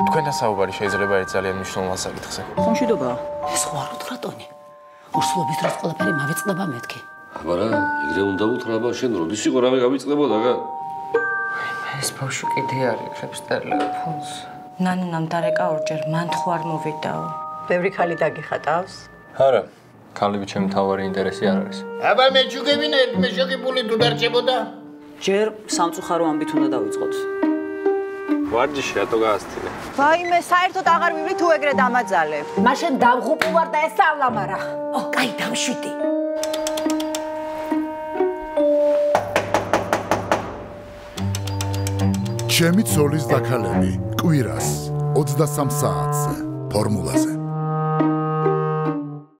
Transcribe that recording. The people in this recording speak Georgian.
თქვენთან საუბარი შეიძლება ერთ ძალიან მნიშვნელოვან საკითხზე. ხომშვიდობაა. ეს ხო არ უთხრატონი. ორსულობის დროს ყველაფერი მავიწყდება მეთქი. აბარა, ეგრე უნდა უთხრა, შენ როდის იყო რამე გავიწყდებოდა გა? ეს ბავშვი კიდე არ იღებს ტელეფონს. ნანამ დარეკა ორჯერ, მან თუ არ მოვიდაო. ბევრი ხალი დაგიხატავს? არა, ქალები ჩემი მთავარი ინტერესი არ არის. აბა მე ჩუგებინა ერთ მეშოკი თუ დარჩებოდა? ჯერ სამწუხარო ამბით უნდა დავიწყოთ. ვარჯიში რატო გაასწინე? ვაიმე, საერთოდ აღარ ვივრი თუ ეგრე დამაძალებ. მაშინ დავღუპი ვარ და ეს სავლამარა. კაი, დამშვიდი. ჩემი ცოლის და ქალები კვირას 23 საათზე ფორმულაზე